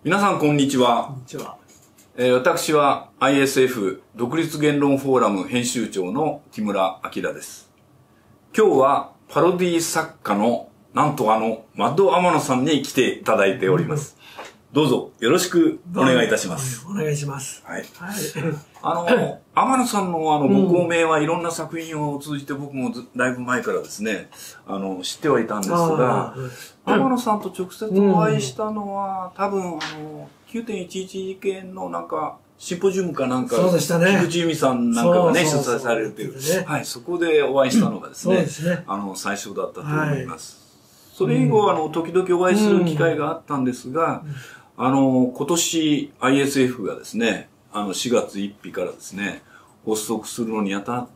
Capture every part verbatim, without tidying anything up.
皆さんこんにちは。 こんにちは。 えー、私は アイエスエフ 独立言論フォーラム編集長の木村明です。今日はパロディ作家のなんとあのマッド天野さんに来ていただいております。どうぞよろしくお願いいたします。 お願いします。 はい。はい、あの天野さんのあのご公明はいろんな作品を通じて僕もだいぶ前からですね、あの知ってはいたんですが、天野さんと直接お会いしたのは、うん、多分あの きゅうてんいちいち 事件のなんかシンポジウムかなんか、 そうでしたね、 菊池由美さんなんかがね、主催されるという、ね、はい、そこでお会いしたのがですね、すねあの最初だったと思います。はい、それ以後、あの時々お会いする機会があったんですが、うん、あの今年 アイエスエフ がですね、あのしがつついたちからですね、発足するのにあたって、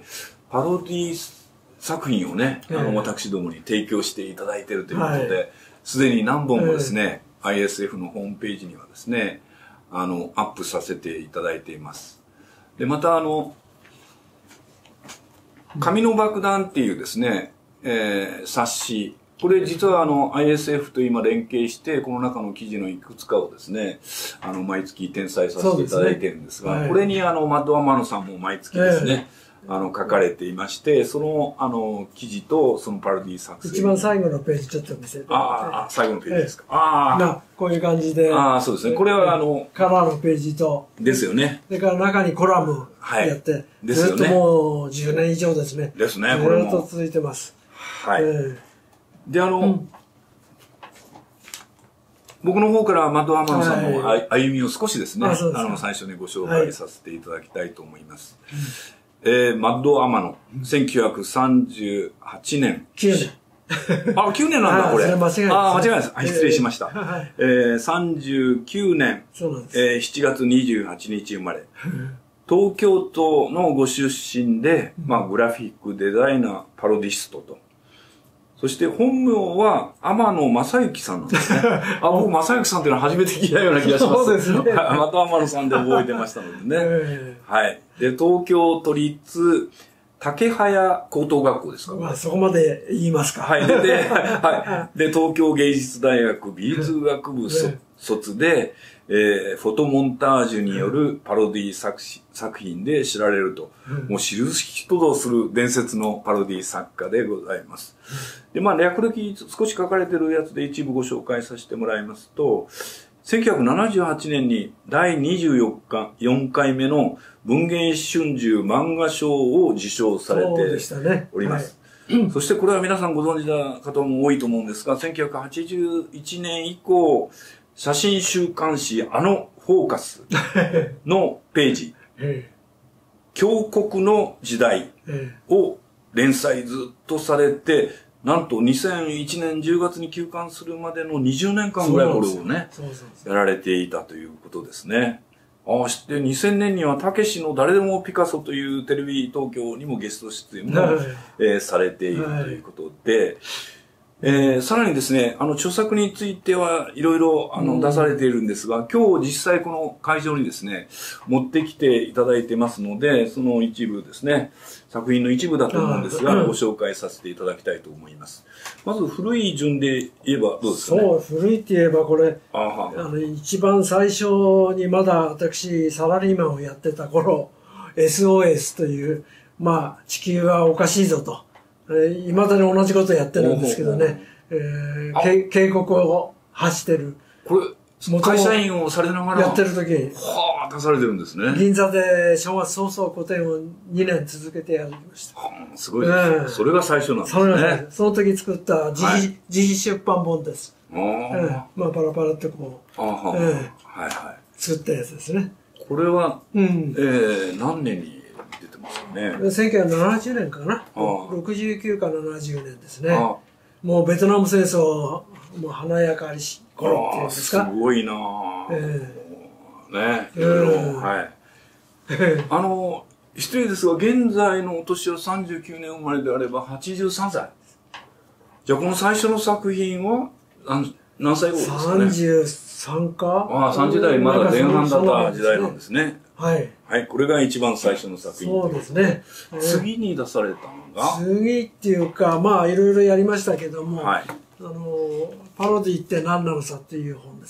パロディ作品をね、あの私どもに提供していただいているということで、すで、はい、に何本もですね、えー、アイエスエフ のホームページにはですね、あのアップさせていただいています。でまたあの紙の爆弾っていうですね、えー、冊子、これ実はあの アイエスエフ と今連携してこの中の記事のいくつかをですね、あの毎月転載させていただいているんですが、すね、はい、これにあのマッド天野さんも毎月ですね、えー、あの書かれていまして、そのあの記事とそのパロディ作成、 一番最後のページちょっと見せて、 ああ最後のページですか、えー、ああこういう感じで、 ああそうですね、これはあのカラーのページとですよね、 それから中にコラムやって、はい、ですよね、ずっともうじゅうねん以上ですね、 ですね、これもずっと続いてます。 はい、えー、であの、うん、僕の方からマッド天野さんの歩みを少しですね、はい、ああの最初にご紹介させていただきたいと思います。はい、えー、マッド天野、せんきゅうひゃくさんじゅうはちねん。 きゅうねん。 あ、きゅうねんなんだ、これ。 あ、間違いないです。 あ、間違いないです。あ、失礼しました。えー、さんじゅうきゅうねん、 そうなんです。 えー、しちがつにじゅうはちにち生まれ。東京都のご出身で、まあ、グラフィックデザイナー、パロディストと。そして本名は天野正幸さんなんですね。あ、僕正幸さんっていうのは初めて聞いたような気がします。 そうですね。 また天野さんで覚えてましたのでね。えー、はい。で、東京都立竹早高等学校ですか。 まあ、そこまで言いますか。 はい。で、で、はい。で、東京芸術大学美術学部卒で、えー、フォトモンタージュによるパロディ作作品で知られると、うん、もう知る人ぞする伝説のパロディ作家でございます。うん、で、まあ、略歴少し書かれてるやつで一部ご紹介させてもらいますと、せんきゅうひゃくななじゅうはちねんにだいにじゅうよんかいめの文芸春秋漫画賞を受賞されております。そ, ねはい、そしてこれは皆さんご存知な方も多いと思うんですが、せんきゅうひゃくはちじゅういちねん以降、写真週刊誌あのフォーカスのページ、峡谷の時代を連載ずっとされて、なんとにせんいちねんじゅうがつに休刊するまでのにじゅうねんかんぐらいこれをね、やられていたということですね。ああ、して、にせんねんにはたけしの誰でもピカソというテレビ東京にもゲスト出演も、えー、されているということで、えー、さらにですね、あの、著作についてはいろいろ、あの、出されているんですが、今日実際この会場にですね、持ってきていただいてますので、その一部ですね、作品の一部だと思うんですが、ご紹介させていただきたいと思います。まず古い順で言えばどうですかね。 そう、古いって言えばこれ、あはあの、一番最初にまだ私、サラリーマンをやってた頃、エスオーエス という、まあ、地球はおかしいぞと。いまだに同じことやってるんですけどね、えー、警告を発してる。 これ、会社員をされながらやってる時に、 はあ、出されてるんですね。 銀座で正月早々個展をにねん続けてやりました。 はあ、すごいですね、えー。それが最初なんですね。そ, その時作った自費、はい、自費出版本です。 あえー、まあ、パラパラってこう、あはえー、はいはい、作ったやつですね。 これは、うん、えー、何年に出てますよね。 せんきゅうひゃくななじゅうねんかな。ろくじゅうきゅうかななじゅうねんですね。もうベトナム戦争、もう華やかにし、頃っていうんですか。 すごいなぁ。えー、ね、いろいろ、はい。あの、失礼ですが、現在のお年はさんじゅうきゅうねん生まれであればはちじゅうさんさい。じゃあこの最初の作品は何、何歳頃ですかね。 さんじゅうさんか。 ああ、さんじゅうだいまだ前半だった時代なんですね。 はい。 はい、これが一番最初の作品。 そうですね。 次に出されたのが次っていうか、まあ、いろいろやりましたけども、はい、あの、パロディって何なのさっていう本ですね。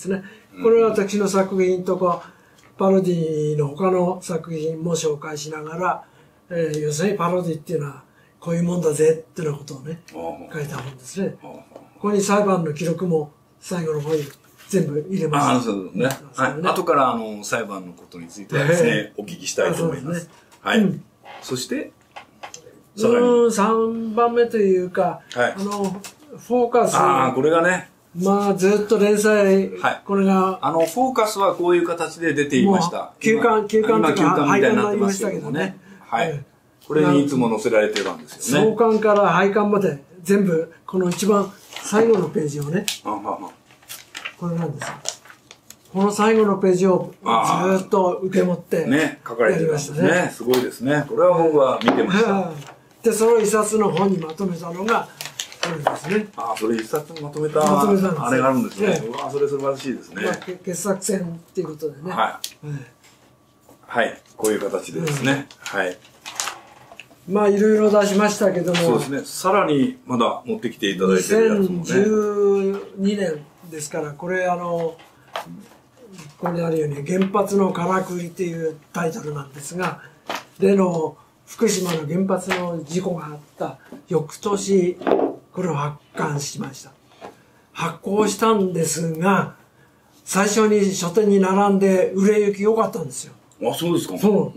これは私の作品とか、パロディの他の作品も紹介しながら、えー、要するにパロディっていうのはこういうもんだぜっていうようなことをね、書いた本ですね。ここに裁判の記録も最後の方に全部入れました。 ああ、そうですね。はい。後からあの裁判のことについてはですね、お聞きしたいと思います。はい。そして、 うん、さんばんめというか、あの、フォーカス。 ああ、これがね。 まあ、ずっと連載、はい、これが。 あの、フォーカスはこういう形で出ていました。 休刊、休刊とか、 休刊みたいになってますけどね。はい。これにいつも載せられてたんですよね。 創刊から廃刊まで、全部、この一番最後のページをね。これなんですよ。この最後のページをずっと受け持って、 ね、書かれてましたね。すごいですね。これは僕は見てました。 で、その一冊の本にまとめたのが、これですね。 ああ、それ一冊にまとめた、あれがあるんですね。うわ、それ素晴らしいですね。 傑作選っていうことでね。 はい。はい。こういう形でですね。はい。 まあ、いろいろ出しましたけども。 そうですね。さらにまだ持ってきていただいてるやつもね。 にせんじゅうにねんですから、これあの、ここにあるように、原発のからくりっていうタイトルなんですが、例の福島の原発の事故があった翌年、これを発刊しました。発行したんですが、最初に書店に並んで売れ行き良かったんですよ。 あ、そうですか。 そう。うんうん、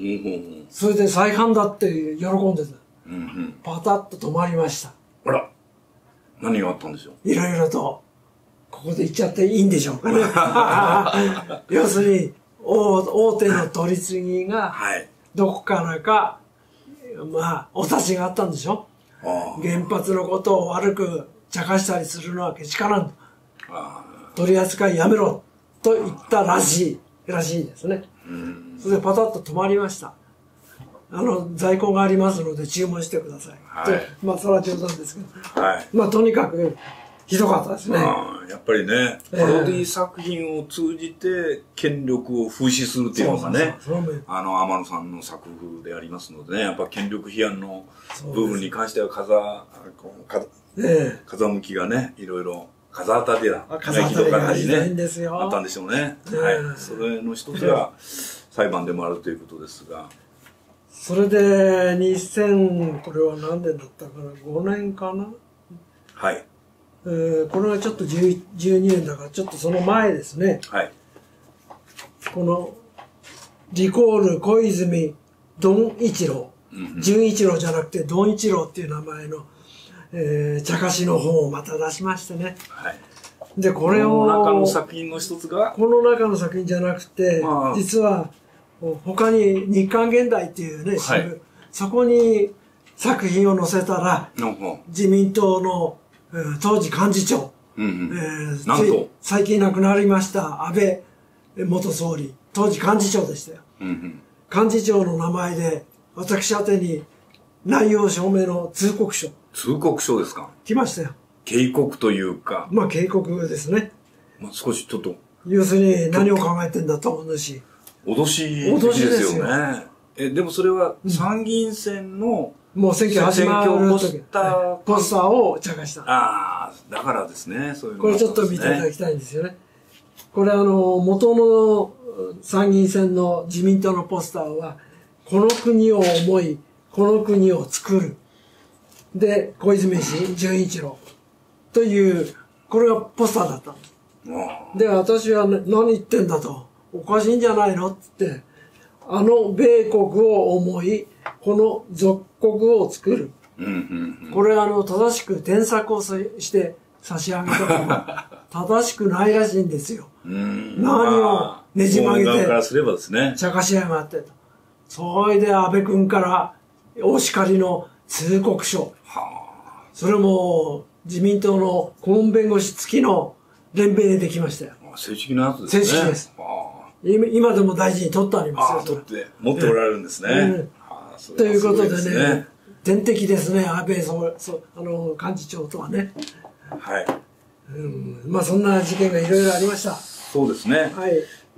それで再販だって喜んでた。うんうん、パタッと止まりました。 あら。何があったんでしょう。 いろいろと、ここで言っちゃっていいんでしょうかね。要するに大、大手の取り次ぎが、どこからか、まあ、お察しがあったんでしょ。原発のことを悪く茶化したりするのはけしからんと。取り扱いやめろと言ったらしい、らしいですね。それでパタッと止まりました。あの、在庫がありますので注文してください。はい、まあ、それは冗談ですけど。はい、まあ、とにかく、ひどかったですね。 やっぱりね、パロディ作品を通じて権力を風刺するっていうのがね、あの、天野さんの作風でありますのでね、やっぱ権力批判の部分に関しては風、風、ええ、風向きがね、いろいろ、風当たりだ。 風当たりがひどいんですよ。あったんでしょうね。はい。それの一つが裁判でもあるということですが。 それで、にせん、これは何年だったかな、ごねんかな。 はい。 えー、これはちょっとじゅうにねんだから、ちょっとその前ですね。はい。この、リコール小泉ドン一郎。純一郎じゃなくて、ドン一郎っていう名前の、えー、茶菓子の本をまた出しましてね。はい。で、これを。 この中の作品の一つがこの中の作品じゃなくて、まあ、実は、他に日刊現代っていうね、はい、そこに作品を載せたら、自民党の、えー、当時幹事長、うんうん、えー、なんと最近亡くなりました安倍元総理、当時幹事長でしたよ。うんうん、幹事長の名前で、私宛てに内容証明の通告書。 通告書ですか？ 来ましたよ。 警告というか。 まあ警告ですね。 まあ少しちょっと。 要するに何を考えてんだと思うし。 脅しですよね。え、でもそれは参議院選の、 うん、もう選挙始まるポスター、ポスターを茶化した。 ああ、だからですね。そういうの、ね、 これちょっと見ていただきたいんですよね。これあの、元の参議院選の自民党のポスターは、この国を思い、この国を作る。で、小泉氏、純一郎。という、これがポスターだったんです。で、私は、ね、何言ってんだと。おかしいんじゃないのって、あの米国を思い、この属国を作る。うんうんうん、これあの、正しく添削をして差し上げたのが、正しくないらしいんですよ。うん何をねじ曲げて、茶化しやがってと。それで安倍君からお叱りの通告書。それも自民党の顧問弁護士付きの連名でできましたよ。 正式なやつですね。 正式です。今でも大事に取ってありますよ。 ああ、取って、持っておられるんですね。うんあということでね、ね天敵ですね、安倍そそあの幹事長とはね。はい。うん、まあそんな事件がいろいろありました。 そうですね。はい。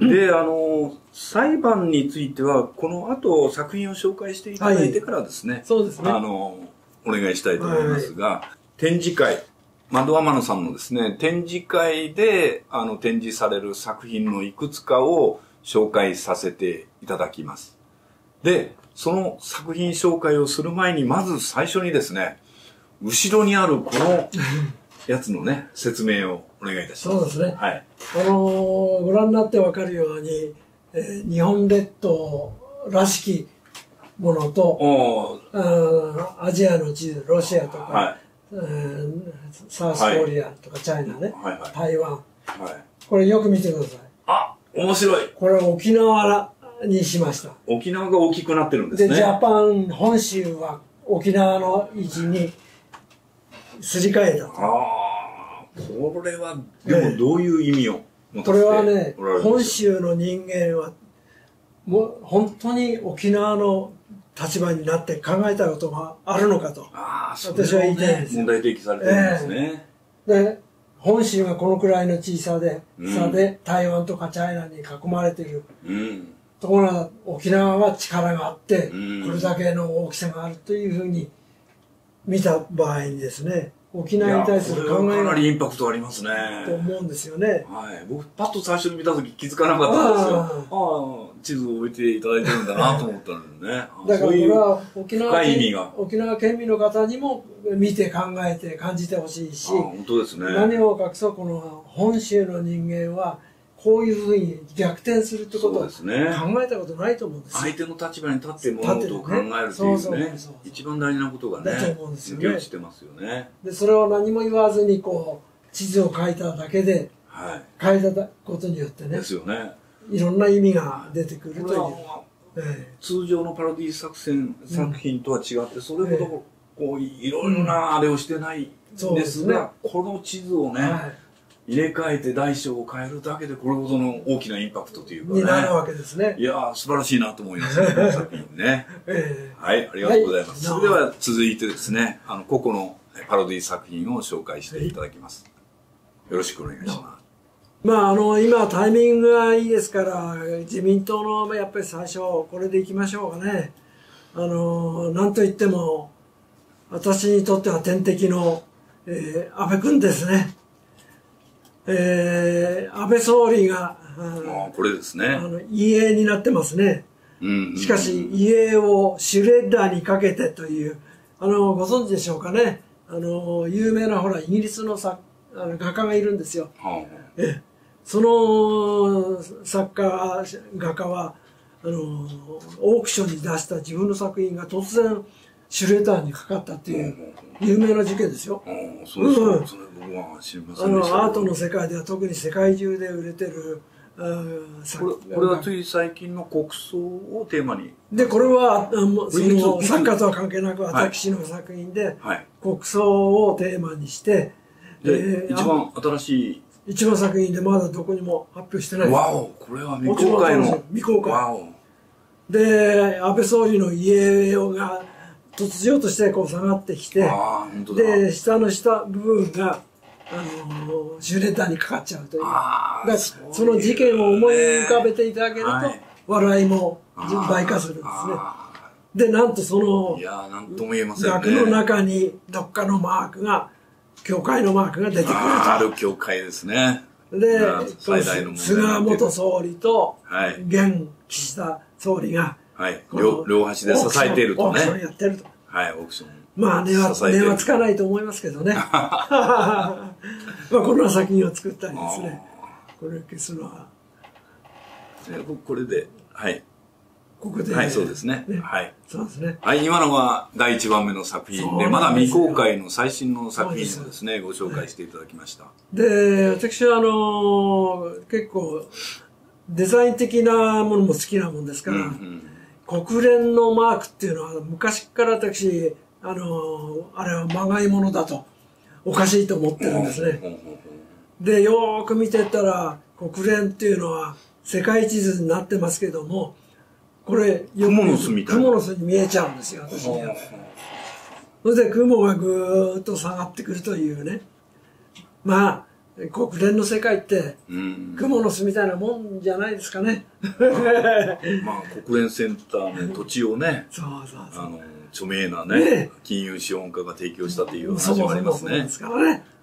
で、あの、裁判については、この後作品を紹介していただいてからですね。はい、 そうですね。 あの、お願いしたいと思いますが、はい、展示会、 窓天野さんのですね、展示会で、あの、展示される作品のいくつかを紹介させていただきます。で、その作品紹介をする前に、まず最初にですね、後ろにあるこのやつのね、説明をお願いいたします。 そうですね。 はい。 あのー、ご覧になってわかるように、えー、日本列島らしきものと、あアジアの地図、ロシアとか、はい、えー、サウスコリアとかチャイナね、はいはい、台湾、はい、これよく見てください。 あ、面白い。 これ沖縄にしました。 沖縄が大きくなってるんですね。 で、ジャパン、本州は沖縄の位置にすり替えたと。 ああ、これは、でもどういう意味を持たせておられるんですか？ これはね、本州の人間は、もう本当に沖縄の立場になって考えたことがあるのかと。 ああ、そうですね。私は言いたいんですよ。問題提起されてるんですね。 えー、で、本州がこのくらいの小さで、うん、差で台湾とかチャイナに囲まれている。うん、ところが沖縄は力があって、うん、これだけの大きさがあるというふうに見た場合にですね、沖縄に対する考えがかなりインパクトありますね。 と思うんですよね。 はい。僕パッと最初に見た時気づかなかったんですよ。ああ、地図を置いていただいてるんだなと思ったんでね。 だからこれは沖縄県沖縄県民の方にも見て考えて感じてほしいし、 本当ですね。 何を隠そうこの本州の人間はこういうふうに逆転するってことを考えたことないと思うんですよ。 相手の立場に立って物事を考えるというね、一番大事なことがね、 だと思うんですよね。 抜け落ちてますよね。 で、それを何も言わずにこう地図を書いただけで、はい、書いたことによってね、 ですよね。 いろんな意味が出てくるという。 ええ、通常のパロディ作戦、うん、作品とは違って、それほどこういろいろなあれをしてないんですが、うん、この地図をね、はい、入れ替えて大小を変えるだけでこれほどの大きなインパクトというかね。 になるわけですね。 いやー、素晴らしいなと思いますね、この作品ね。えー、はい、ありがとうございます。はい、それでは続いてですね、あの、個々のパロディ作品を紹介していただきます。よろしくお願いします。 まあ、あの、今タイミングがいいですから、自民党のやっぱり最初、これでいきましょうかね。あの、なんといっても、私にとっては天敵の、えー、安倍君ですね。えー、安倍総理が、 あこれですね。 あの、遺影になってますね。しかし、遺影をシュレッダーにかけてという、あの、ご存知でしょうかね。あの、有名なほら、イギリスの作あの画家がいるんですよ。はあ、えその作家、画家は、あの、オークションに出した自分の作品が突然、シュレッダーにかかったっていう有名な事件ですよ。 ああ、そうですか。うん、それ僕は知りませんでした。 あの、アートの世界では特に世界中で売れてる、 あこれこれはつい最近の国葬をテーマにで、これは、あのその作家とは関係なく私の作品で、はい、国葬をテーマにして、 で、えー、一番新しい一番作品でまだどこにも発表してない。 わお、これは未公開の。 未公開。わお。で、安倍総理の家が突如としてこう下がってきて、あ本当だで、下の下部分が、あの、シュレッダーにかかっちゃうという。あだそその事件を思い浮かべていただけると、はい、笑いも倍化するんですね。で、なんとその、 いやなんとも言えませんね。 額の中にどっかのマークが、教会のマークが出てくると。 ある教会ですね。 で、菅元総理と、現岸田総理が、 はい、両, 両端で支えているとね。 オークションやってると。 はい、オークション。 まあ、値は、値はつかないと思いますけどね。まあ、こんな作品を作ったりですね。これを消すのは。 これで、はい。 ここで、 はい、そうですね。ねはい。 そうですね。 はい、今のがだいいちばんめの作品で、まだ未公開の最新の作品をですね、ご紹介していただきました。 で、私はあの、結構、デザイン的なものも好きなもんですから、うんうん、国連のマークっていうのは昔から私、あの、あれはまがいものだと、おかしいと思ってるんですね。で、よーく見てったら、国連っていうのは世界地図になってますけども、これ、 クモの巣みたいな。 クモの巣に見えちゃうんですよ、私には。それで雲がぐーっと下がってくるというね。まあ、国連の世界って、蜘蛛の巣みたいなもんじゃないですかね。 まあ、国連センターの土地をね、 そうそうそう。 あの、著名なね、ね金融資本家が提供したという話もありますね。 そうですからね。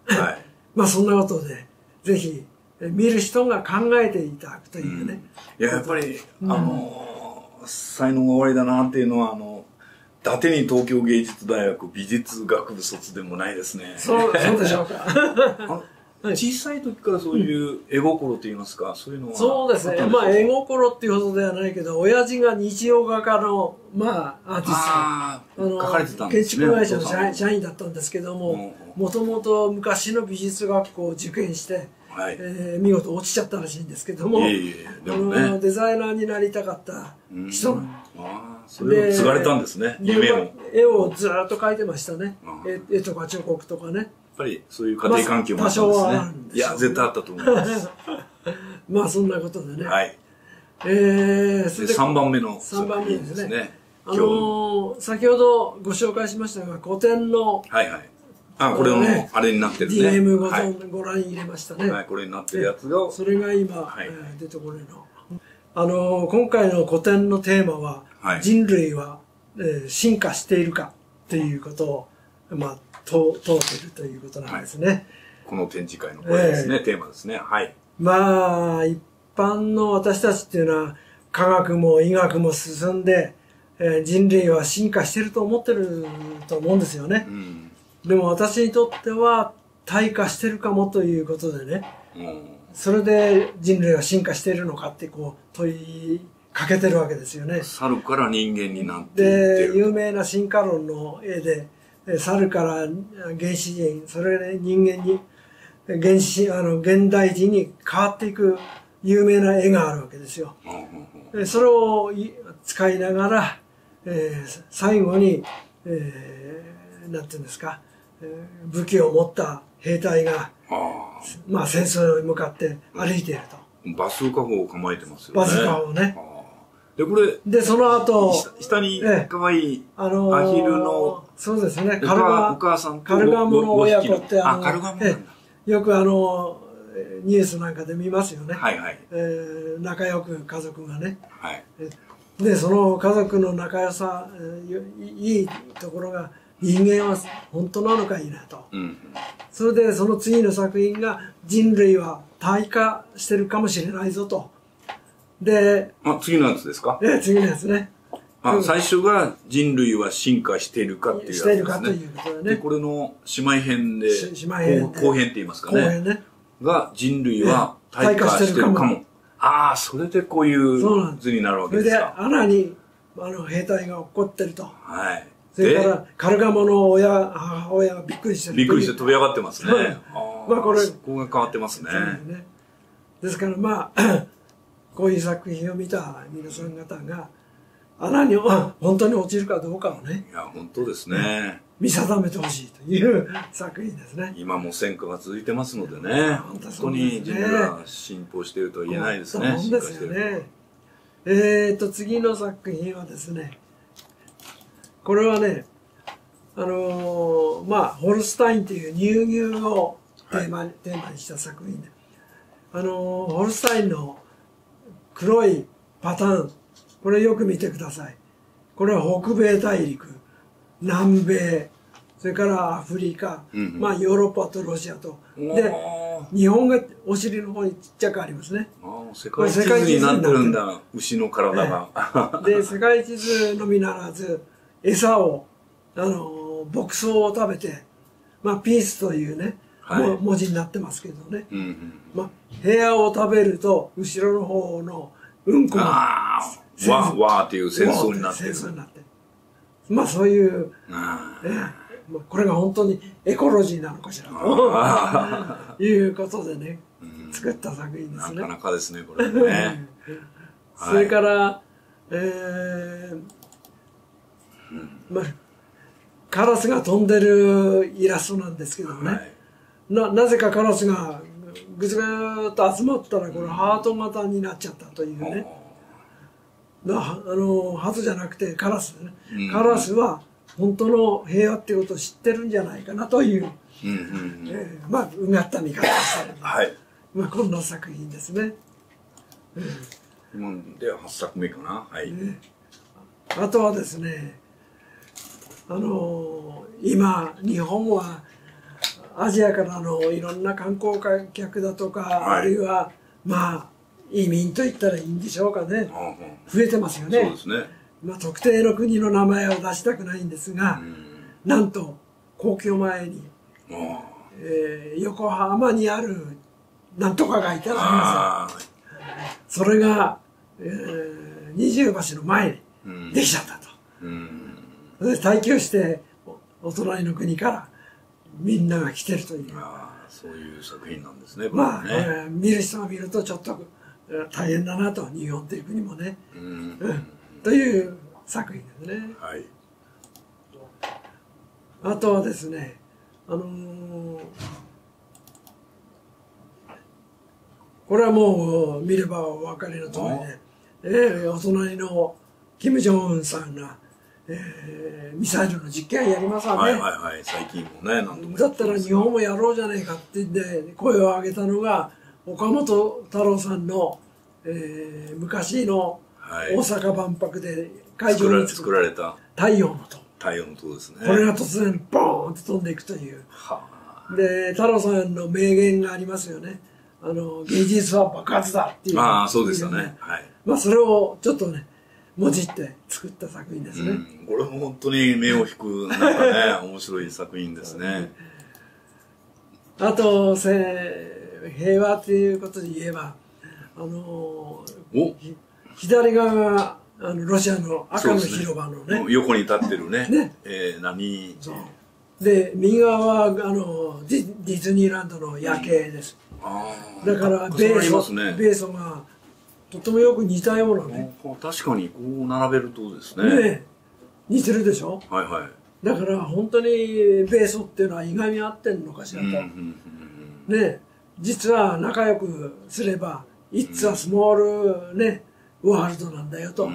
はい、 まあそんなことでぜひ見る人が考えていただくというね、 うん、いややっぱり、うん、あの才能が終わりだなっていうのはあの伊達に東京芸術大学美術学部卒でもないですね。 そうそうでしょうか。 小さい時からそういう絵心といいますか、うん、そういうのはそうですね。まあ絵心っていうほどではないけど、親父が日曜画家のまあアーティスト、 あの書かれてたんですね、建築会社の社員、社員だったんですけども、もともと昔の美術学校を受験して、はい、えー、見事落ちちゃったらしいんですけども、いえいえでもね、あのデザイナーになりたかった人なんです。 それを継がれたんですね、夢を。 絵をずっと描いてましたね。絵とか彫刻とかね。 やっぱりそういう家庭環境もあったんですね。まあ、いや、絶対あったと思います。 まあそんなことでね。 はい。 えー、 それでさんばんめのさんばんめですね。あのー、先ほどご紹介しましたが、古典の、 はいはい。あ、これのあれになってるね。 ディーエム ご存、ご覧入れましたね。 はい、これになってるやつが。 それが今、はい、えー、出てこれの。あのー、今回の古典のテーマは、はい、人類は、えー、進化しているかっていうことを、まあ、問うているということなんですね。はい、 この展示会のこれですね、えー、テーマですね。はい。 まあ、一般の私たちっていうのは、科学も医学も進んで、えー、人類は進化していると思ってると思うんですよね。うん、でも私にとっては、退化してるかもということでね、うん、それで人類は進化しているのかってこう問いかけてるわけですよね。 猿から人間になっていってる。 で、有名な進化論の絵で、猿から原始人、それで人間に、原始、あの、現代人に変わっていく有名な絵があるわけですよ。うん、それを使いながら、えー、最後に、えー、なんていうんですか、えー、武器を持った兵隊が、まあ戦争に向かって歩いていると。 バスーカ砲を構えてますよね。 バスーカ砲をね。 で、これ、 で、その後、 下に可愛いアヒルの、 そうですね、 カルガ、お母さんとカルガモの親子って、 あ、カルガモなんだ。 よくあの、ニュースなんかで見ますよね。 はいはい。 えー、仲良く家族がね。 はい。 で、その家族の仲良さ、いいところが、人間は本当なのかいなと。うん、それで、その次の作品が、人類は退化してるかもしれないぞと。で、 あ、次のやつですか？ え、次のやつね。 あ、最初が人類は進化しているかっていうやつですね。 しているかということでね。 で、これの姉妹編で、 姉妹編後編って言いますかね。 後編ね。 が人類は退化してるかも。ああ、それでこういう図になるわけですか。 それで穴にあの兵隊が落っこってると。 はい。 それからカルガモの親、母親がびっくりしてる。 びっくりして飛び上がってますね。 まあこれ、 そこが変わってますね。 ですからまあ、こういう作品を見た皆さん方が、穴に本当に落ちるかどうかをね。 いや、本当ですね。 見定めてほしいという作品ですね。 今も戦火が続いてますのでね。本当に人類が進歩しているとは言えないですね。 そうですよね。えっと、次の作品はですね、これはね、あのー、まあ、ホルスタインという乳牛をテーマ、はい、テーマにした作品で、あのー、ホルスタインの黒いパターン、これよく見てください。これは北米大陸、南米、それからアフリカ、うんうん、まあヨーロッパとロシアと。で、日本がお尻の方にちっちゃくありますね。 世界地図になってるんだ、牛の体が。 で、世界地図のみならず、餌を、あの、牧草を食べて、まあピースというね、はい、文字になってますけどね。うんうん、まあ、部屋を食べると、後ろの方のうんこが、 わーわーっていう戦争になってる。 戦争になってる。まあそういう、えーまあ、これが本当にエコロジーなのかしらということでね、作った作品ですね。 なかなかですね、これね。 それから、えーまあ、カラスが飛んでるイラストなんですけどね、はい、な, なぜかカラスがぐつぐーっと集まったらこれハート型になっちゃったというね。だあのハトじゃなくてカラスね、うん、カラスは本当の平和っていうことを知ってるんじゃないかなという、うんうんうんえー、まあうがった見方をされる、はい、まあこんな作品ですね。 今でははっさくめかな、はいね、 あとはですね、あのー、今日本はアジアからのいろんな観光客だとか、はい、あるいはまあ移民と言ったらいいんでしょうかね、増えてますよね。 そうですね。 まあ、特定の国の名前を出したくないんですが、うん、なんと皇居前に、えー、横浜にあるなんとかがいたらありますよ。それが、えー、二重橋の前にできちゃったと。うん、それで退去してお隣の国からみんなが来てるという。 ああ、そういう作品なんですね。 まあ、 ね、 えー、見る人が見るとちょっと大変だなと、日本という国もね。うんうん、という作品ですね。はい、あとはですね、あのー、これはもう見ればお分かりの通りで、えー、お隣の金正恩さんが、えー、ミサイルの実験やりますわね。 はいはいはい、最近もね、なんともだったら日本もやろうじゃないかって言って声を上げたのが岡本太郎さんの、えー、昔の大阪万博で会場に作られた太陽の塔。 太陽の塔ですね。 これが突然ボーンと飛んでいくという。はあ、で太郎さんの名言がありますよね。あの芸術は爆発だっていう。 ああ、そうでしたね。はい。 まあそれをちょっとねもじって作った作品ですね。うん、 これも本当に目を引くなんかね面白い作品ですね。 あとせ平和ということで言えばあのー、左側があのロシアの赤の広場のね、 ね、横に立ってるね。ね、えー、何そうで右側はあのディ、ディズニーランドの夜景です。うん、あだから米ソ、ね、米ソがとてもよく似たようなね。 確かにこう並べるとですね。ね似てるでしょ。はいはい。だから本当に米ソっていうのは意外に合ってんのかしらと。ね実は仲良くすれば「It's a small、ね、ワールドなんだよ」と、うん、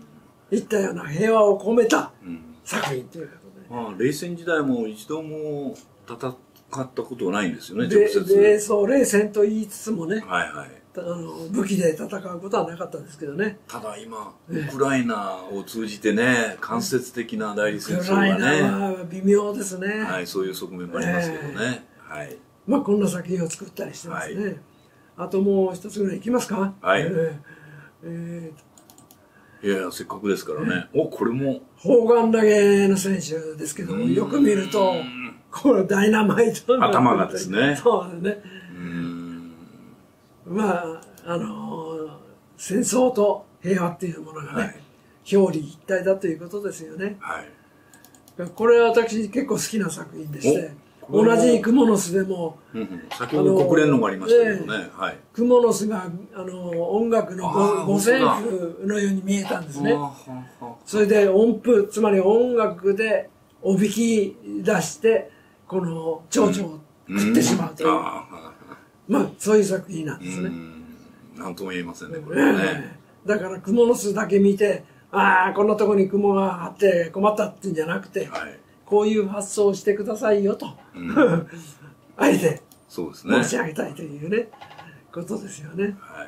いったような平和を込めた作品ということで、 まあ、冷戦時代も一度も戦ったことはないんですよね直接。 でそう冷戦と言いつつもね、 はいはい、 あの武器で戦うことはなかったんですけどね。 ただ今ウクライナを通じてね間接的な代理戦争がね、 ウクライナは微妙ですね。 はい、そういう側面もありますけどね、えー、はい。 まあこんな作品を作ったりしてますね。はい、あともう一つぐらいいきますか。はい。えーえー、いやせっかくですからね。おこれも砲丸投げの選手ですけどもよく見るとこれダイナマイトの頭がですね。 そうですね。うんまああのー、戦争と平和っていうものがね、はい、表裏一体だということですよね。はい。これは私結構好きな作品でして。同じクモの巣でも、 うんうん、先ほど国連のがありましたけどね、はい、 クモの巣があの音楽の五線譜のように見えたんですね。それで音符つまり音楽でおびき出してこの蝶々を食ってしまうという、うんうん、まあそういう作品なんですね。 何とも言えませんねこれはね。 だからクモの巣だけ見てああこんなとこにクモがあって困ったっていうんじゃなくて、はい、こういう発想をしてくださいよと、うん、あえて申し上げたいというねことですよね。はい、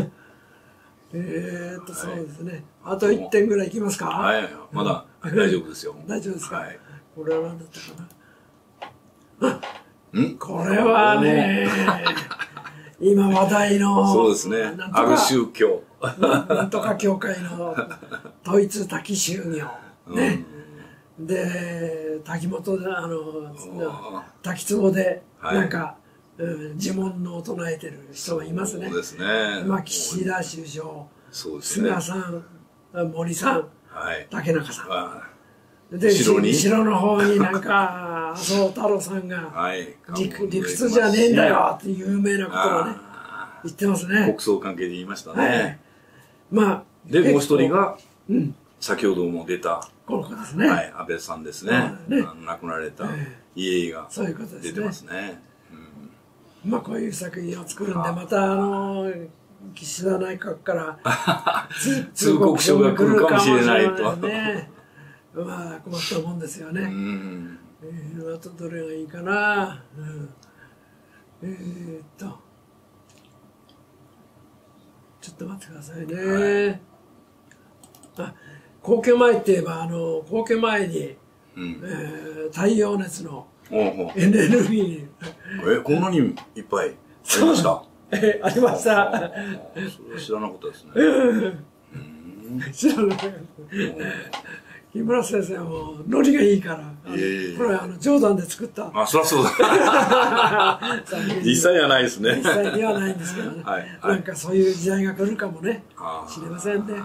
えっとそうですね、はい、あといってんぐらいいきますか。 はい、まだ大丈夫ですよ。 大丈夫ですか。はい、これは何だったかな。あこれはね今話題のそうですねある宗教なんとか教会の統一滝宗教ね、うん、で滝本であの滝壺でなんか、はい、うん、呪文の唱えてる人がいますね。 そうですね。 まあ岸田首相、そうですね、菅さん、森さん、はい、竹中さん。で後ろに後ろの方になんか麻生太郎さんが、はい、理, 理屈じゃねえんだよっていう有名なことをね言ってますね。 国葬関係で言いましたね。はい、 まあでもう一人が、うん、先ほども出たこの子ですね。 はい、安倍さんですね。ね亡くなられた家が出てますね。 うん、まあこういう作品を作るんでまたあの岸田内閣から通告書が来るかもしれないと。 ねまあ困ったもんですよね。うん、えー、あとどれがいいかな。うん、えー、っとちょっと待ってくださいね。はい、あ皇居前って言えばあの皇居前に、うん、えー、太陽熱のエヌエルビー に。 え、こんなにいっぱいありました？ え、ありました。 それは知らなかったですね。 知らなかった。木村先生もノリがいいから、これあの冗談で作った。 あ、そりゃそうだ。実際はないですね。 実際にはないんですけどね。なんかそういう時代が来るかもね、知りませんね。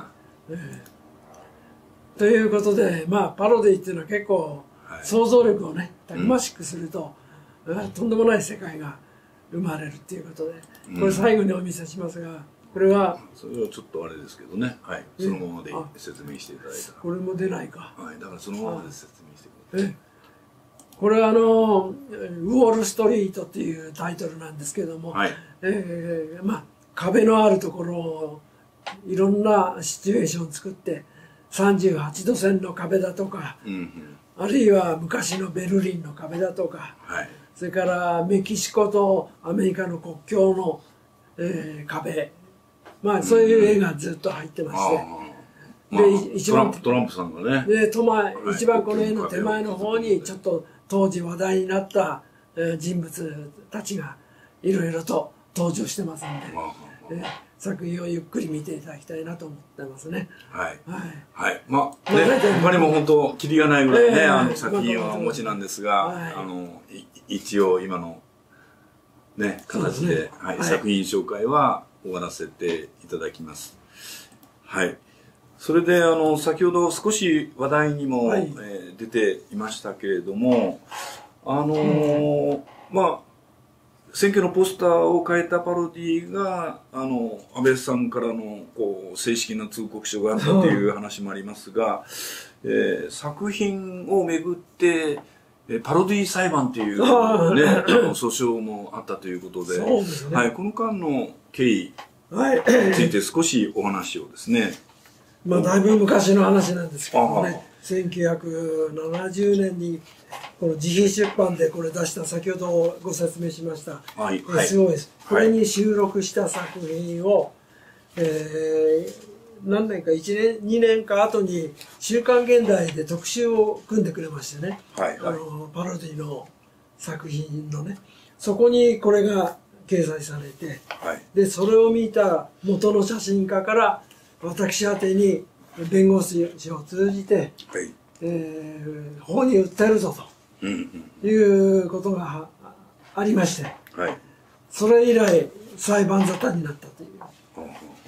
ということで、まあパロディっていうのは結構想像力をね、たくましくすると、とんでもない世界が生まれるっていうことで、これ最後にお見せしますが、これはそれはちょっとあれですけどね、はい、そのままで説明していただいたら、 これも出ないか、 はい、だからそのままで説明してください。 これはあの「ウォール・ストリート」っていうタイトルなんですけども、はい、えー、まあ壁のあるところをいろんなシチュエーションを作ってさんじゅうはちど線の壁だとか、うんうん、あるいは昔のベルリンの壁だとか、はい、それからメキシコとアメリカの国境の、えー、壁、まあそういう絵がずっと入ってまして、 うん、で、まあ、一番トランプさんがね、 でとまあ、一番この絵の手前の方にちょっと当時話題になった、えー、人物たちがいろいろと登場してますんで、えー、作品をゆっくり見ていただきたいなと思ってますね。 はいはいはい。まあね、他にも本当キリがないぐらいね、あの作品はお持ちなんですが、あの一応今のね形で作品紹介は終わらせていただきます。はい。それであの先ほど少し話題にも、はい、えー、出ていましたけれども、あのーうん、まあ選挙のポスターを変えたパロディがあの安倍さんからのこう正式な通告書があったという話もありますが、えー、作品をめぐってパロディ裁判という、ね、あの訴訟もあったということで、そうですね、はい、この間の経緯について少しお話をですね。 まあだいぶ昔の話なんですけどね、せんきゅうひゃくななじゅうねんにこの自費出版でこれ出した先ほどご説明しました、はい、エスオーエス、はい、これに収録した作品を、えー、何年かいちねんにねんか後に「週刊現代」で特集を組んでくれましてね、はいはい、あのパロディの作品のね、そこにこれが掲載されて、はい、でそれを見た元の写真家から私宛てに弁護士を通じて、はい、えー、法に訴えるぞということがありまして、はい、それ以来裁判沙汰になったという。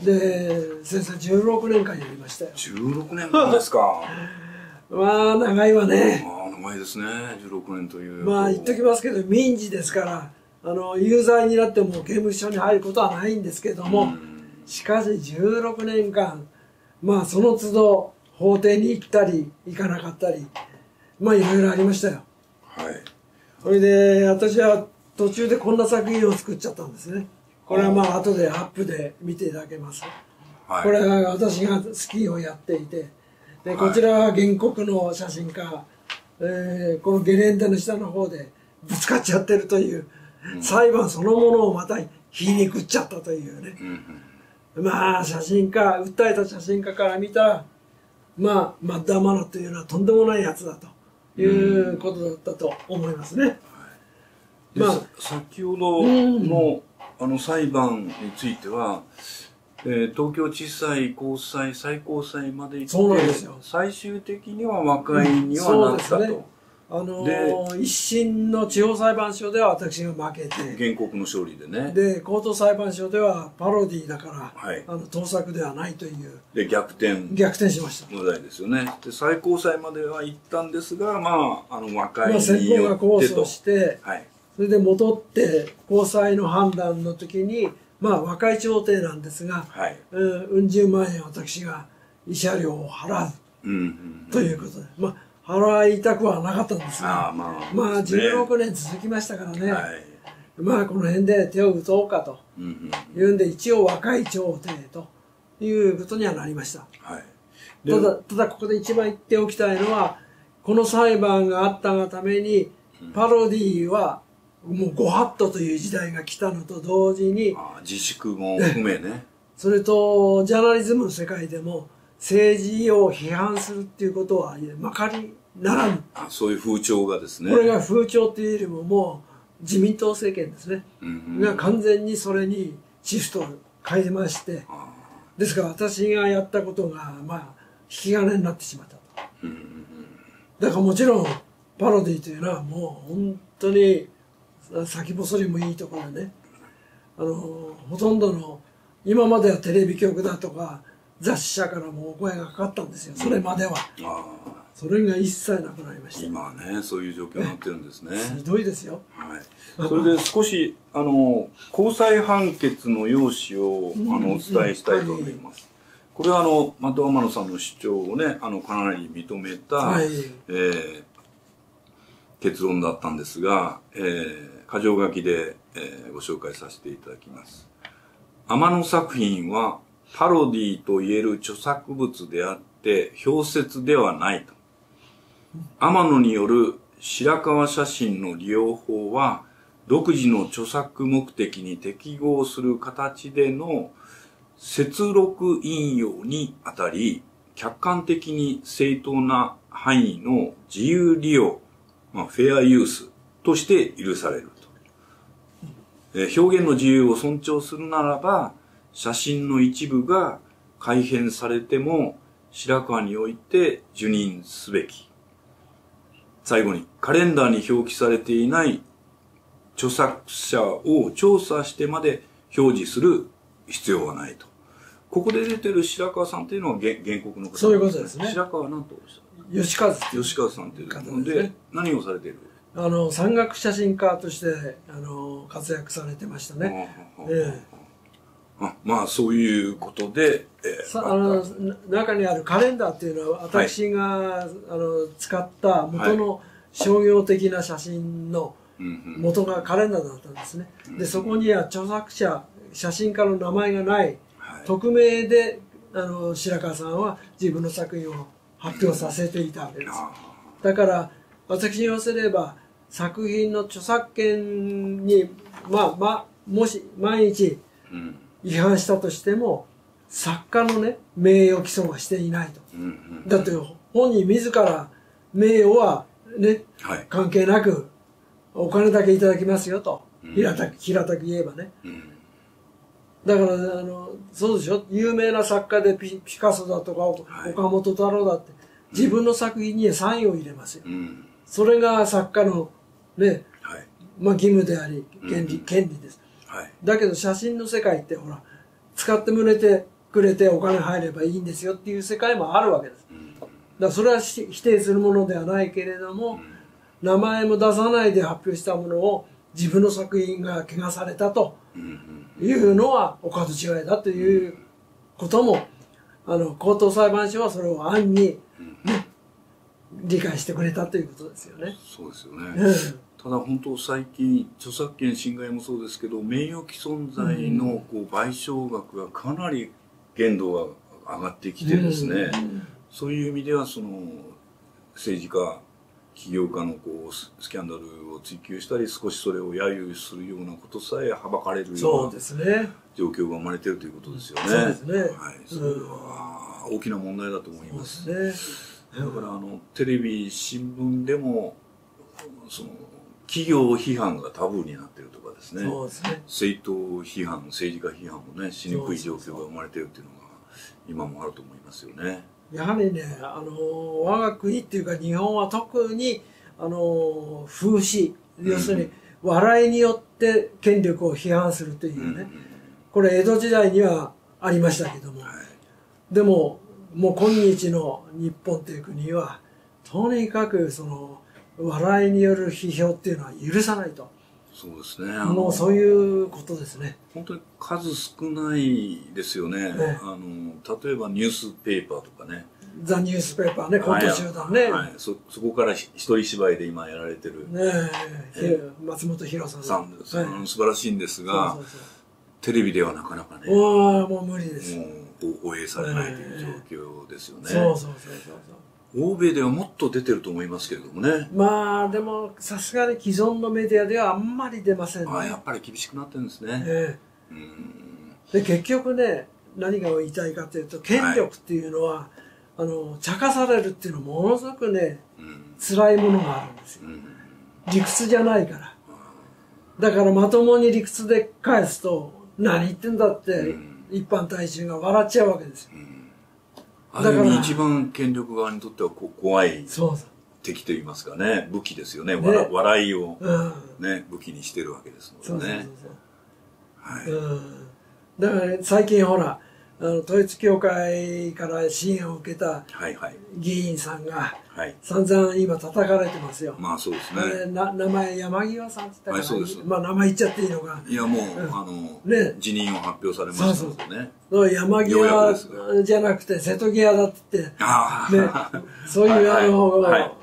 で先生じゅうろくねんかんやりましたよ。 じゅうろくねんかんですか。 まあ長いわね。 ああ長いですね、じゅうろくねんという。 まあ言っときますけど民事ですからあの有罪になっても刑務所に入ることはないんですけども、うんしかしじゅうろくねんかん、まあその都度法廷に行ったり行かなかったり、まあいろいろありましたよ。はい。それで私は途中でこんな作品を作っちゃったんですね。これはまあ後でアップで見ていただけます。はい、これは私がスキーをやっていて、でこちらは原告の写真家、えー、このゲレンデの下の方でぶつかっちゃってるという、うん、裁判そのものをまた皮肉っちゃったというね。うんうん、まあ写真家訴えた写真家から見たらまあマッダーマナというのはとんでもないやつだということだったと思いますね。 うん、まあ先ほどのあの裁判については、えー、東京地裁、高裁、最高裁まで行ってそうなんですよ。最終的には和解にはなったと。うんあのー、一審の地方裁判所では私が負けて原告の勝利でねで高等裁判所ではパロディだから、はい、あの盗作ではないというで逆転逆転しました問題ですよね。で最高裁までは行ったんですがまああの和解によってと、まあ、 先方が控訴して、はい、それで戻って高裁の判断の時にまあ和解調停なんですが、はい、うん十万円私が慰謝料を払う、うんうんうん、ということでまあ払いたくはなかったんですが、あまあ、まあじゅうろくねん続きましたからね、はい、まあこの辺で手を打とうかというんで一応和解調停ということにはなりました、はい、ただただここで一番言っておきたいのはこの裁判があったがためにパロディはもうご法度という時代が来たのと同時にあ自粛も含めねそれとジャーナリズムの世界でも政治を批判するっていうことはまかりならぬ。 あ、そういう風潮がですね。 これが風潮というよりももう自民党政権ですね。うんうん、が完全にそれにシフトを変えまして、ですから私がやったことが、まあ、引き金になってしまったと。うんうん、だからもちろん、パロディというのはもう本当に先細りもいいところでね、あの、ほとんどの、今まではテレビ局だとか、雑誌社からもお声がかかったんですよ、それまでは。あ、それが一切なくなりました。 今はね、そういう状況になってるんですね。 ひどいですよ。 はい。それで少し、あの、高裁判決の要旨を、あの、お伝えしたいと思います。これは、あの、的天野さんの主張をね、あの、かなり認めた、はい、えー、結論だったんですが、えー、箇条書きで、えー、ご紹介させていただきます。天野作品は、パロディと言える著作物であって、表説ではないと。天野による白川写真の利用法は、独自の著作目的に適合する形での節録引用にあたり、客観的に正当な範囲の自由利用、まあ、フェアユースとして許されると。えー、表現の自由を尊重するならば、写真の一部が改変されても白川において受認すべき。最後に、カレンダーに表記されていない著作者を調査してまで表示する必要はないと。ここで出てる白川さんっていうのは原原告の方ですね。 そういうことですね。 白川は何とおっしゃる？吉川吉川さんっていうので、ね、何をされている？ あの山岳写真家としてあの活躍されてましたね。ええ、 あ、まあそういうことで、 えー、あの中にあるカレンダーっていうのは私が、はい、あの使った元の商業的な写真の元がカレンダーだったんですね。でそこには著作者写真家の名前がない、はい、匿名であの白川さんは自分の作品を発表させていたわけです。だから私に言わせれば作品の著作権にまあまあもし毎日、うん違反したとしても作家のね名誉毀損はしていないと、うんうん、だって本人自ら名誉はね、はい、関係なくお金だけいただきますよと、うん、平たく平たく言えばね、うん、だからあのそうでしょ、有名な作家で ピ, ピカソだとか、はい、岡本太郎だって自分の作品にサインを入れますよ、うん、それが作家のね、はい、まあ義務であり権利、うん、権利です。はい、だけど写真の世界ってほら使ってくれてくれてお金入ればいいんですよっていう世界もあるわけです。だからそれは否定するものではないけれども、名前も出さないで発表したものを自分の作品が汚されたというのはお門違いだということもあの高等裁判所はそれを暗に、ね、理解してくれたということですよね。 そうですよね。ただ本当最近著作権侵害もそうですけど名誉毀損罪のこう賠償額がかなり限度が上がってきてですね、うん、そういう意味ではその政治家起業家のこうスキャンダルを追及したり少しそれを揶揄するようなことさえはばかれるような状況が生まれているということですよね。 そうですね。 はい、それは大きな問題だと思います。そうですね。だからあのテレビ新聞でもその企業批判がタブーになっているとかですね、そうですね、政党批判、政治家批判もねしにくい状況が生まれているというのが今もあると思いますよね。 やはりね、あの我が国っていうか日本は特にあの風刺、要するに笑いによって権力を批判するというね、うん、これ江戸時代にはありましたけども、はい、でももう今日の日本という国はとにかくその笑いによる批評っていうのは許さないと。 そうですね。 もうそういうことですね。 本当に数少ないですよね。ね、あの例えばニュースペーパーとかね。 ザ・ニュースペーパーね、コント集団ね。 はい、そ, そこから一人芝居で今やられてる。ねえ、松本博さん。 さん、はい、素晴らしいんですが、そうそうそう、テレビではなかなかね。 おもう無理です。 もう放映されないという状況ですよね。 そうそうそうそうそう。 欧米ではもっと出てると思いますけれどもね。 まあでもさすがに既存のメディアではあんまり出ませんね。 あ、やっぱり厳しくなってるんですね。 ええ、うん、で結局ね、何が言いたいかというと権力っていうのは、はい、 あの、茶化されるっていうのはものすごくね、うん、辛いものがあるんですよ。うん、理屈じゃないから。だからまともに理屈で返すと、何言ってんだって、うん、一般大衆が笑っちゃうわけですよ。うん、 ある意味一番権力側にとってはこ怖い敵と言いますかね、武器ですよね。ね、笑, 笑いを、ね、うん、武器にしてるわけですのでね。 はい、うん、だから、ね、最近ほら、あの統一教会から支援を受けた議員さんが散々今叩かれてますよ。 まあそうですね。 な名前山際さんって言ったから、はい、 そうです。 まあ名前言っちゃっていいのか。 いやもう、うん、あの、ね、辞任を発表されましたのでね。そうそうそう山際じゃなくて瀬戸際だって言って、ね、そういうあの、はいはい、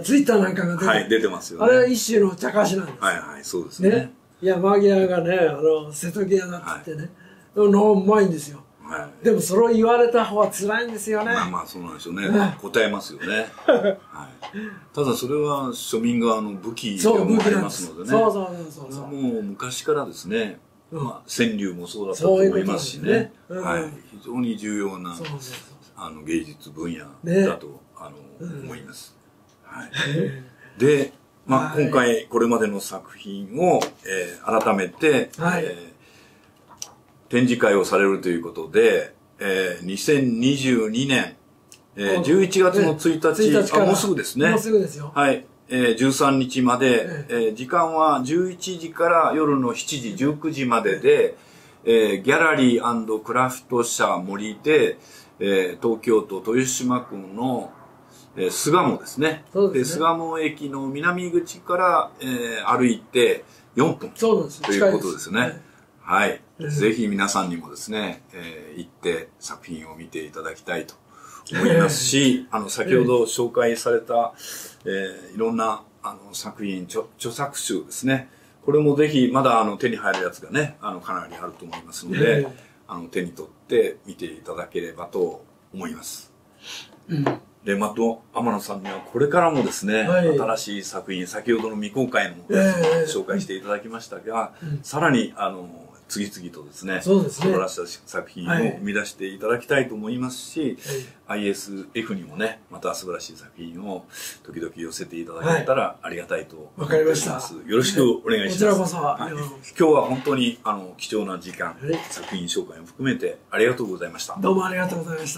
ツイッターなんかが出て、 はい、出てますよね。 あれは一種の茶化しなんです。 はいはい、そうですね。ね、 山際がね、あの瀬戸際だって言ってね。はいのうまいんですよ、はい、でもそれを言われた方は辛いんですよね。 まあまあそうなんですよね、答えますよね、はい、ただそれは庶民側の武器でもありますのでね。 そうそうそうそうそう。 もう昔からですね、うん、まあ、川柳もそうだったと思いますしね、はい、非常に重要なそうそうそうあの芸術分野だと、ね、あの、うん、思います、はい、で、まあ、はい、今回これまでの作品を、えー、改めて、はいえー展示会をされるということで、えー、にせんにじゅうにねん、えー、じゅういちがつのついたち、あ、もうすぐですね。 もうすぐですよ。 はい。えー、じゅうさんにちまで、えー、時間はじゅういちじから夜のしちじ、じゅうくじまでで、えー、ギャラリー&クラフト社森で、えー、東京都豊島区の、えー、巣鴨ですね。そうですね。で、巣鴨駅の南口から、えー、歩いてよんぷん。そうなんです。ということですね。はい。ぜひ皆さんにもですね、えー、行って作品を見ていただきたいと思いますし、あの、先ほど紹介された、えー、いろんな、あの、作品、著、著作集ですね。これもぜひ、まだあの、手に入るやつがね、あの、かなりあると思いますので、あの、手に取って見ていただければと思います。うん、で、また、天野さんにはこれからもですね、はい、新しい作品、先ほどの未公開のも紹介していただきましたが、うん、さらに、あの、次々とですね、そうですね、素晴らしい作品を生み出していただきたいと思いますし、はい、アイエスエフ にもね、また素晴らしい作品を時々寄せていただけたらありがたいと思っております。はい、よろしくお願いします。こちらこそ、はい、今日は本当にあの貴重な時間、はい、作品紹介を含めてありがとうございました。 どうもありがとうございました。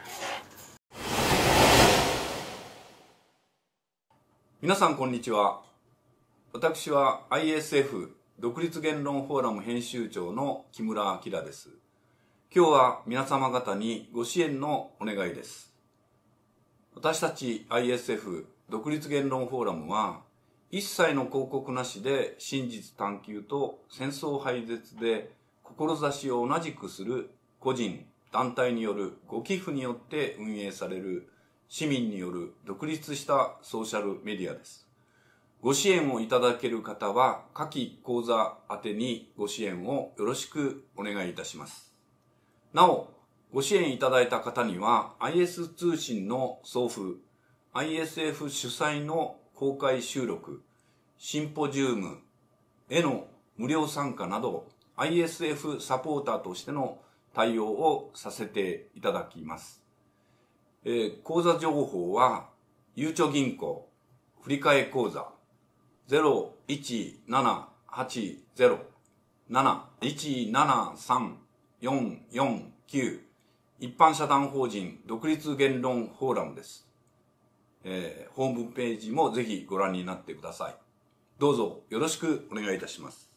皆さんこんにちは。私は アイエスエフ独立言論フォーラム編集長の木村明です。今日は皆様方にご支援のお願いです。私たち アイエスエフ 独立言論フォーラムは、一切の広告なしで真実探求と戦争廃絶で志を同じくする個人、団体によるご寄付によって運営される市民による独立したソーシャルメディアです。ご支援をいただける方は、下記口座宛てにご支援をよろしくお願いいたします。なお、ご支援いただいた方には、アイエス 通信の送付、アイエスエフ 主催の公開収録、シンポジウムへの無料参加など、アイエスエフ サポーターとしての対応をさせていただきます。えー、口座情報は、ゆうちょ銀行、振替口座、ゼロいちななはちゼロなないちななさんよんよんきゅう一般社団法人独立言論フォーラムです。えー、ホームページもぜひご覧になってください。どうぞよろしくお願いいたします。